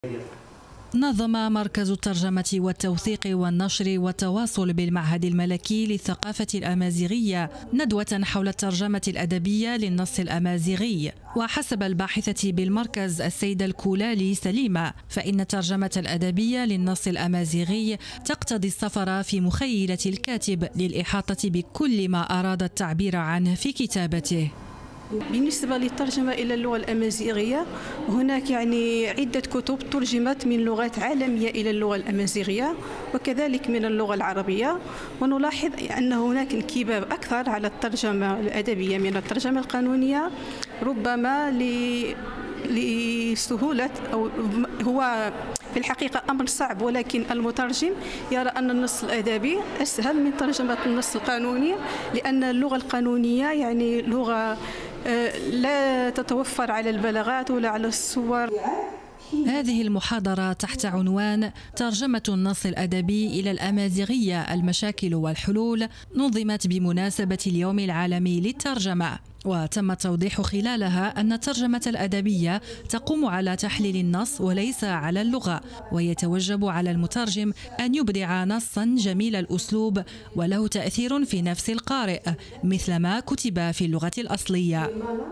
نظم مركز الترجمة والتوثيق والنشر والتواصل بالمعهد الملكي للثقافة الأمازيغية ندوة حول الترجمة الأدبية للنص الأمازيغي. وحسب الباحثة بالمركز السيدة الكولالي سليمة، فإن الترجمة الأدبية للنص الأمازيغي تقتضي السفر في مخيلة الكاتب للإحاطة بكل ما أراد التعبير عنه في كتابته. بالنسبة للترجمة إلى اللغة الأمازيغية، هناك عدة كتب ترجمت من لغات عالمية إلى اللغة الأمازيغية وكذلك من اللغة العربية، ونلاحظ أن هناك انكباب أكثر على الترجمة الأدبية من الترجمة القانونية، ربما لسهولة أو هو في الحقيقة أمر صعب، ولكن المترجم يرى أن النص الأدبي أسهل من ترجمة النص القانوني، لأن اللغة القانونية لغة لا تتوفر على البلاغات ولا على الصور. هذه المحاضرة تحت عنوان ترجمة النص الأدبي إلى الأمازيغية: المشاكل والحلول، نظمت بمناسبة اليوم العالمي للترجمة، وتم التوضيح خلالها أن الترجمة الأدبية تقوم على تحليل النص وليس على اللغة، ويتوجب على المترجم أن يبدع نصا جميل الأسلوب وله تأثير في نفس القارئ مثل ما كتب في اللغة الأصلية.